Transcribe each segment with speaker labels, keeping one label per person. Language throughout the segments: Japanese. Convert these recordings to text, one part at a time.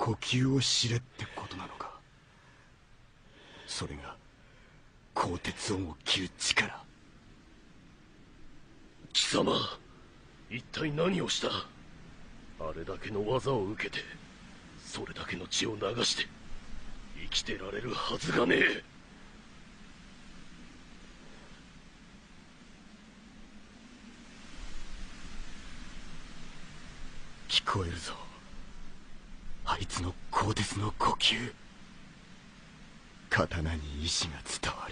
Speaker 1: 呼吸を知れってことなのか。それが鋼鉄をも切る力。
Speaker 2: 貴様、一体何をした？あれだけの技を受けて、それだけの血を流して生きてられるはずがねえ。
Speaker 1: 聞こえるぞ、あいつの鋼鉄の呼吸。刀に意志が伝わる。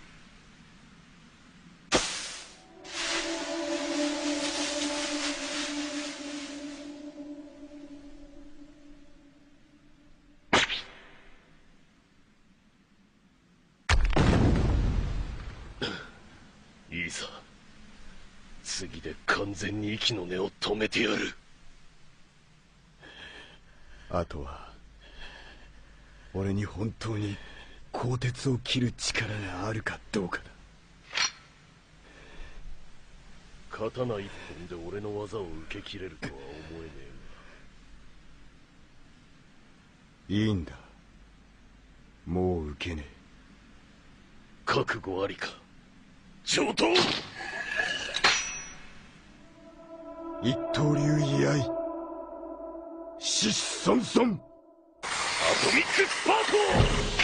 Speaker 2: いいさ、次で完全に息の根を止めてやる。
Speaker 1: あとは俺に本当に鋼鉄を切る力があるかどうかだ。
Speaker 2: 刀一本で俺の技を受け切れるとは思えねえ
Speaker 1: いいんだ、もう受けねえ。
Speaker 2: 覚悟ありか、上等。
Speaker 1: 一刀流居合、獅子孫孫。
Speaker 2: アトミックスパート。